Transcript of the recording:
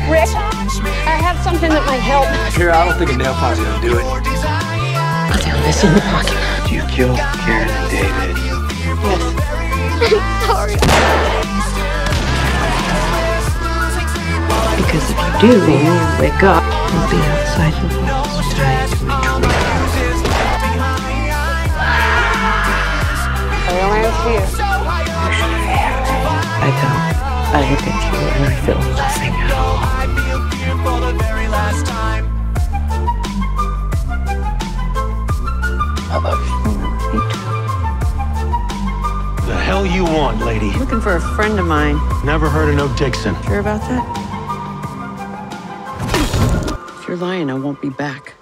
Rick, I have something that might help. Here, I don't think a nail polish is gonna do it. I found this in the pocket. Did you kill Karen and David? Yes. Sorry. Because if you do, when you wake up, you'll be outside the walls, tied to a tree. I don't answer you. I don't. I look at you and I feel nothing at all. I love you. Me too. The hell you want, lady? Looking for a friend of mine. Never heard of no Dixon. Sure about that? If you're lying, I won't be back.